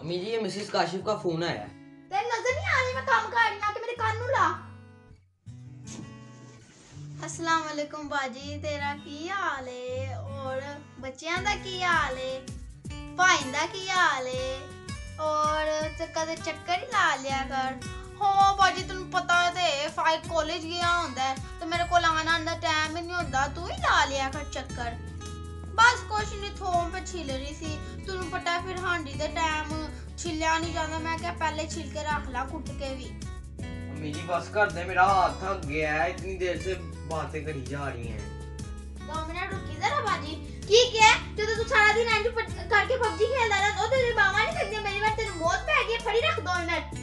अम्मी जी ये मिसेस काशिफ का फोन आया। तेरे नजर नहीं आ रही मैं काम कर रही हूं कि मेरे कान नु ला। अस्सलाम वालेकुम बाजी, तेरा की हाल है और बच्चियां दा की हाल है, भाई दा की हाल है और कदे चक्कर ही ला लिया कर। हो बाजी तेन पता है ते फाइक कॉलेज गया हुंदा है ते मेरे कोल आना दा टाइम ही नहीं हुंदा, तू ही ला लिया कर चक्कर। बस कुछ नहीं, थोम पे छिल रही सी, तेन पता है फिर हांडी दे टाइम छिलिया नहीं जाता, मैं क्या पहले छिल के रख ला कुट के भी। अम्मी जी बस कर दे, मेरा हाथ थक गया है, इतनी देर से बातें करी जा रही हैं। 2 मिनट रुकी जरा बाजी। ठीक है जो तू सारा दिन एंड करके पबजी खेलदा रहा तो तेरी बामा नहीं सकती, मेरी बात तेरे मौत पे आ गई, खड़ी रख 2 मिनट।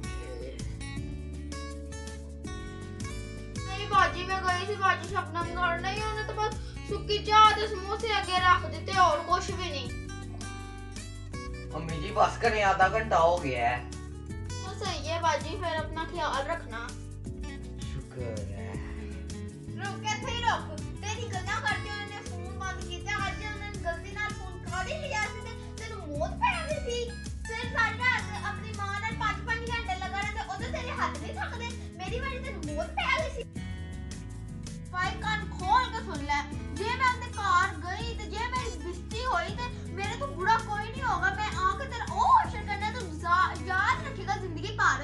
नहीं बाजी मैं गई थी बाजी शबनम घर, नहीं उन्होंने तो बस सुक्की चाह ते समोसे आगे रख देते और कुछ भी नहीं। अम्मी जी बस करें, आधा घंटा हो गया है। तो सही है बाजी, फिर अपना ख्याल रखना। शुक्र है। रुक के थे रुक, तेरी गल्ला करके उन्होंने फोन बंद किया, आज उन्होंने गलती नाल फोन कर ही लिया सी ते तेनु मौत पै गई सी। फिर सारी रात अपनी मां नाल 5-5 घंटे लगा रहे थे, ओदे तेरे हाथ नहीं थकदे, मेरी वजह तेनु मौत पै गई सी। भाई कान खोल के सुन ले, जे मैं अपने कार गई ते जे मेरी बिस्ती होई ते मेरे तो बुरा कोई नहीं होगा, मैं आके तेरा ओ ऑप्शन करना तो याद रखेगा जिंदगी भर।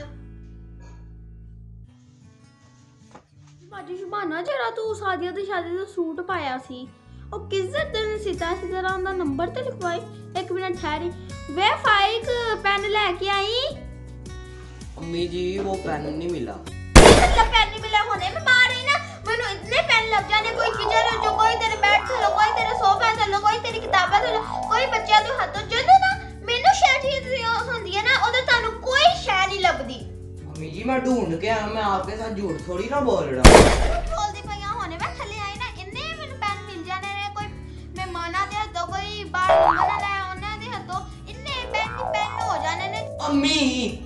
बाजी शुभाना जेड़ा तू शादी दा सूट पाया सी ओ किस दिन सीता सी, जरा उनदा नंबर ते लिखवाई। एक मिनट ठहरी, वे फाइक पेन लेके आई। अम्मी जी वो पेन नहीं मिला। मतलब पेन नहीं मिला होने में मार रही ना, मैंने इतने पेन लग जाने, कोई किचन जो कोई तेरे बेड थल्लो, कोई तेरे सोफे थल्लो, कोई तेरी किताबां थल्लो, कोई बच्चा दे हत्थों जदों ना मैनू शै चीज होंदी है ना ओदे तानू कोई शै नहीं लभदी। अम्मी जी मैं ढूंढ के आया, मैं आपके साथ झूठ थोड़ी ना बोल रहा। बोलदी पईया होने मैं थल्ले आई ना, इन्ने मैनू पेन मिल जाने ने, कोई मेहमाना दे हत्थों, कोई बाहर घूमने लाया उन्हां दे हत्थों, इन्ने पेन हो जाने ने। अम्मी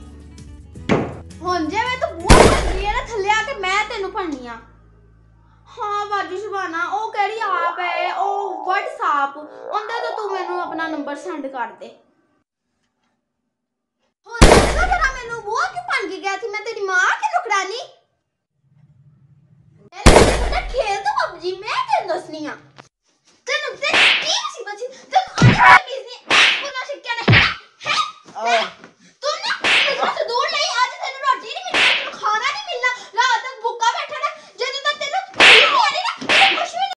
हुन जे मैं तो बुआ बन गई है ना, थल्ले आके मैं तेनू पढ़नी आ। हाँ बाजी शुभाना ओ केड़ी आप है ओ व्हाट्सएप उनदा तो तू मेनू अपना नंबर सेंड कर दे। हो दसो जरा मेनू बुआ क्यों बन के गया थी, मैं तेरी मां की नुकरानी? मैं खेल तो पबजी मैं तेन दसनी आ, तेनू तेरी की सी बची, तेनू आने वाली बिजली को ना शिक्षा ने है तुमने मुझसे दूर